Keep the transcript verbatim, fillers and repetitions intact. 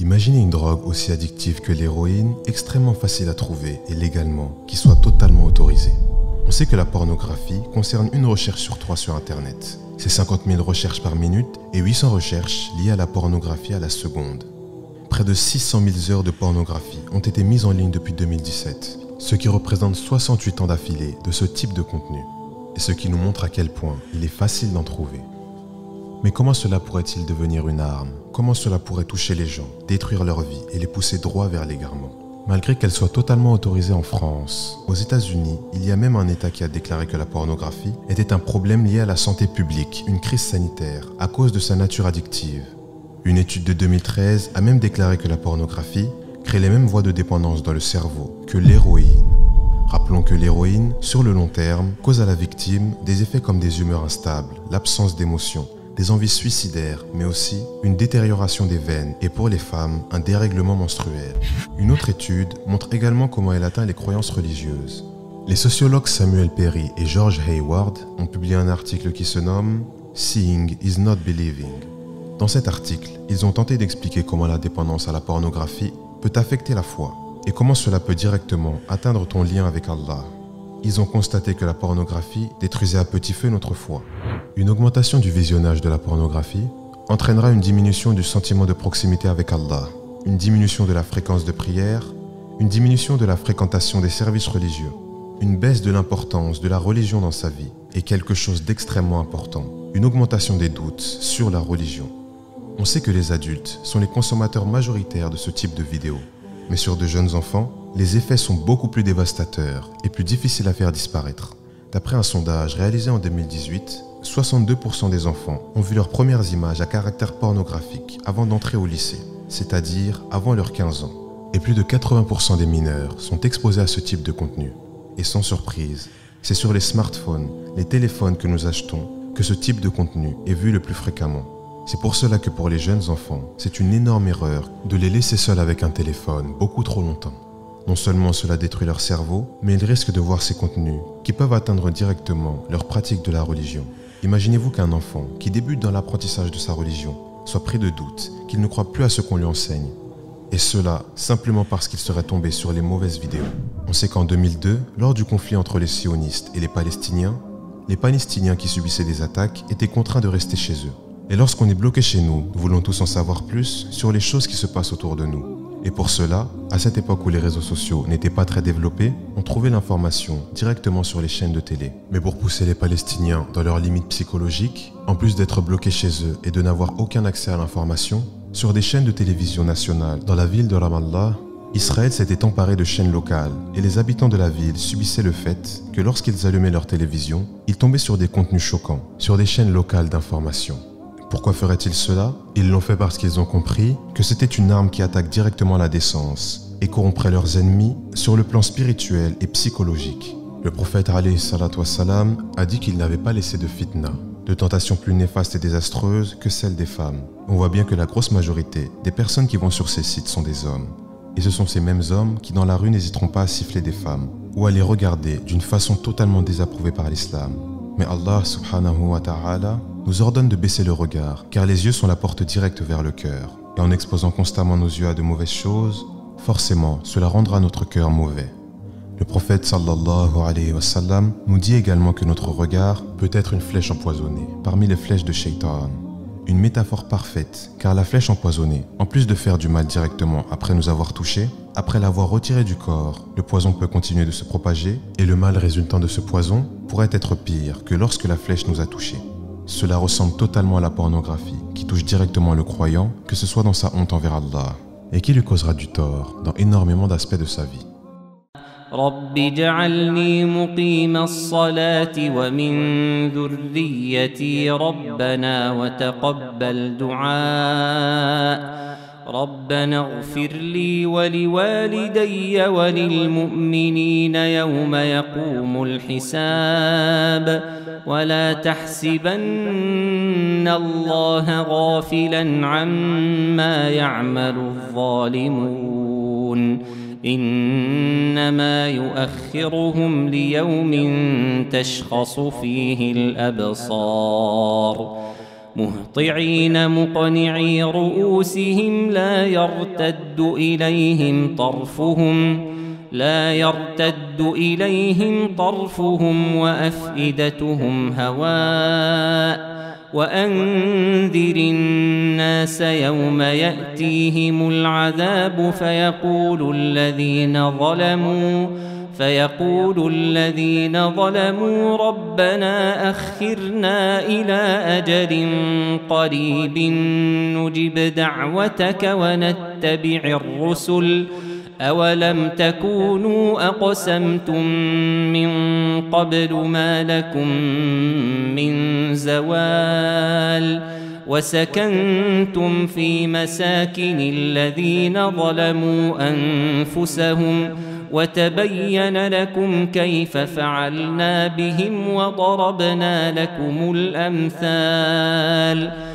Imaginez une drogue aussi addictive que l'héroïne, extrêmement facile à trouver et légalement, qui soit totalement autorisée. On sait que la pornographie concerne une recherche sur trois sur Internet. C'est cinquante mille recherches par minute et huit cents recherches liées à la pornographie à la seconde. Près de six cent mille heures de pornographie ont été mises en ligne depuis deux mille dix-sept, ce qui représente soixante-huit ans d'affilée de ce type de contenu, et ce qui nous montre à quel point il est facile d'en trouver. Mais comment cela pourrait-il devenir une arme? Comment cela pourrait toucher les gens, détruire leur vie et les pousser droit vers l'égarement? Malgré qu'elle soit totalement autorisée en France, aux États-Unis, il y a même un État qui a déclaré que la pornographie était un problème lié à la santé publique, une crise sanitaire, à cause de sa nature addictive. Une étude de deux mille treize a même déclaré que la pornographie crée les mêmes voies de dépendance dans le cerveau que l'héroïne. Rappelons que l'héroïne, sur le long terme, cause à la victime des effets comme des humeurs instables, l'absence d'émotions, des envies suicidaires, mais aussi une détérioration des veines et pour les femmes, un dérèglement menstruel. Une autre étude montre également comment elle atteint les croyances religieuses. Les sociologues Samuel Perry et George Hayward ont publié un article qui se nomme « Seeing is not believing ». Dans cet article, ils ont tenté d'expliquer comment la dépendance à la pornographie peut affecter la foi et comment cela peut directement atteindre ton lien avec Allah. Ils ont constaté que la pornographie détruisait à petit feu notre foi. Une augmentation du visionnage de la pornographie entraînera une diminution du sentiment de proximité avec Allah, une diminution de la fréquence de prière, une diminution de la fréquentation des services religieux, une baisse de l'importance de la religion dans sa vie et quelque chose d'extrêmement important, une augmentation des doutes sur la religion. On sait que les adultes sont les consommateurs majoritaires de ce type de vidéos, mais sur de jeunes enfants, les effets sont beaucoup plus dévastateurs et plus difficiles à faire disparaître. D'après un sondage réalisé en deux mille dix-huit, soixante-deux pour cent des enfants ont vu leurs premières images à caractère pornographique avant d'entrer au lycée, c'est-à-dire avant leurs quinze ans. Et plus de quatre-vingts pour cent des mineurs sont exposés à ce type de contenu. Et sans surprise, c'est sur les smartphones, les téléphones que nous achetons, que ce type de contenu est vu le plus fréquemment. C'est pour cela que pour les jeunes enfants, c'est une énorme erreur de les laisser seuls avec un téléphone beaucoup trop longtemps. Non seulement cela détruit leur cerveau, mais ils risquent de voir ces contenus qui peuvent atteindre directement leur pratique de la religion. Imaginez-vous qu'un enfant qui débute dans l'apprentissage de sa religion soit pris de doute, qu'il ne croit plus à ce qu'on lui enseigne. Et cela simplement parce qu'il serait tombé sur les mauvaises vidéos. On sait qu'en deux mille deux, lors du conflit entre les sionistes et les Palestiniens, les Palestiniens qui subissaient des attaques étaient contraints de rester chez eux. Et lorsqu'on est bloqué chez nous, nous voulons tous en savoir plus sur les choses qui se passent autour de nous. Et pour cela, à cette époque où les réseaux sociaux n'étaient pas très développés, on trouvait l'information directement sur les chaînes de télé. Mais pour pousser les Palestiniens dans leurs limites psychologiques, en plus d'être bloqués chez eux et de n'avoir aucun accès à l'information, sur des chaînes de télévision nationales dans la ville de Ramallah, Israël s'était emparé de chaînes locales et les habitants de la ville subissaient le fait que lorsqu'ils allumaient leur télévision, ils tombaient sur des contenus choquants, sur des chaînes locales d'information. Pourquoi feraient-ils cela? Ils l'ont fait parce qu'ils ont compris que c'était une arme qui attaque directement la décence et corromprait leurs ennemis sur le plan spirituel et psychologique. Le prophète alayhi salatu wassalam a dit qu'il n'avait pas laissé de fitna, de tentations plus néfastes et désastreuses que celles des femmes. On voit bien que la grosse majorité des personnes qui vont sur ces sites sont des hommes. Et ce sont ces mêmes hommes qui dans la rue n'hésiteront pas à siffler des femmes ou à les regarder d'une façon totalement désapprouvée par l'islam. Mais Allah subhanahu wa ta'ala nous ordonne de baisser le regard, car les yeux sont la porte directe vers le cœur. Et en exposant constamment nos yeux à de mauvaises choses, forcément, cela rendra notre cœur mauvais. Le prophète sallallahu alayhi wa sallam nous dit également que notre regard peut être une flèche empoisonnée, parmi les flèches de Shaitan. Une métaphore parfaite, car la flèche empoisonnée, en plus de faire du mal directement après nous avoir touchés, après l'avoir retiré du corps, le poison peut continuer de se propager, et le mal résultant de ce poison pourrait être pire que lorsque la flèche nous a touchés. Cela ressemble totalement à la pornographie, qui touche directement le croyant, que ce soit dans sa honte envers Allah, et qui lui causera du tort dans énormément d'aspects de sa vie. رب اجعلني مقيم الصلاة ومن ذريتي ربنا وتقبل دعاء ربنا اغفر لي ولوالدي وللمؤمنين يوم يقوم الحساب ولا تحسبن الله غافلا عما يعمل الظالمون إنما يؤخرهم ليوم تشخص فيه الأبصار مهطعين مقنعي رؤوسهم لا يرتد إليهم طرفهم لا يرتد إليهم طرفهم وأفئدتهم هواء وأنذر الناس يوم يأتيهم العذاب فيقول الذين ظلموا فيقول الذين ظلموا ربنا أخرنا إلى أجل قريب نجب دعوتك ونتبع الرسل أولم تكونوا أقسمتم من قبل ما لكم من زوال وسكنتم في مساكن الذين ظلموا أنفسهم وتبين لكم كيف فعلنا بهم وضربنا لكم الأمثال